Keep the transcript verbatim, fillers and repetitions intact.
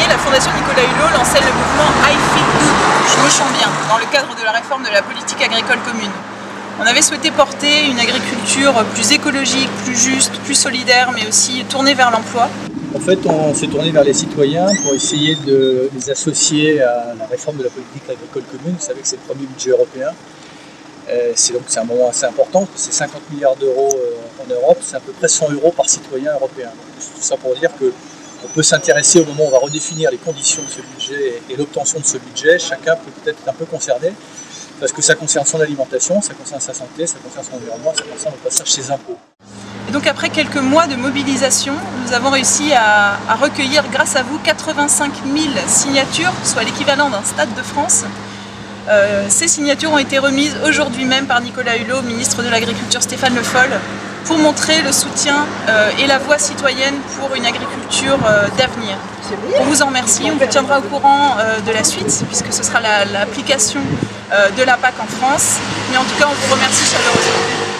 la Fondation Nicolas Hulot lançait le mouvement I Feel Good, je me sens bien, dans le cadre de la réforme de la politique agricole commune. On avait souhaité porter une agriculture plus écologique, plus juste, plus solidaire, mais aussi tournée vers l'emploi. En fait, on s'est tourné vers les citoyens pour essayer de les associer à la réforme de la politique agricole commune. Vous savez que c'est le premier budget européen. C'est donc c'est un moment assez important, c'est cinquante milliards d'euros en Europe, c'est à peu près cent euros par citoyen européen. Tout ça pour dire qu'on peut s'intéresser au moment où on va redéfinir les conditions de ce budget et l'obtention de ce budget. Chacun peut peut-être être un peu concerné, parce que ça concerne son alimentation, ça concerne sa santé, ça concerne son environnement, ça concerne au passage ses impôts. Et donc après quelques mois de mobilisation, nous avons réussi à, à recueillir grâce à vous quatre-vingt-cinq mille signatures, soit l'équivalent d'un stade de France. Euh, ces signatures ont été remises aujourd'hui même par Nicolas Hulot, ministre de l'Agriculture Stéphane Le Foll, pour montrer le soutien euh, et la voie citoyenne pour une agriculture euh, d'avenir. On vous en remercie, on vous tiendra au courant euh, de la suite, puisque ce sera l'application la, euh, de la P A C en France. Mais en tout cas, on vous remercie chaleureusement.